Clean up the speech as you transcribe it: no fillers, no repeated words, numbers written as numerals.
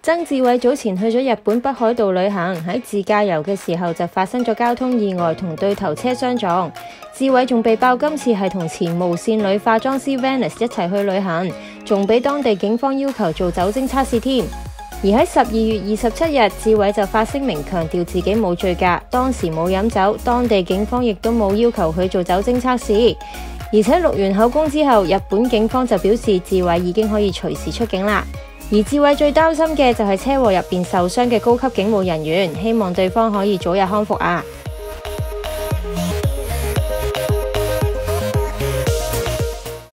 曾志偉早前去咗日本北海道旅行，喺自駕遊嘅時候就發生咗交通意外同對頭車相撞。志偉仲被爆今次係同前無線女化妝師 Vanessa 一齊去旅行，仲俾當地警方要求做酒精測試添。而喺12月27日，志偉就發聲明強調自己冇醉駕，當時冇飲酒，當地警方亦都冇要求佢做酒精測試。而且錄完口供之後，日本警方就表示志偉已經可以隨時出境啦。而志偉最擔心嘅就係車禍入邊受傷嘅高級警務人員，希望對方可以早日康復啊！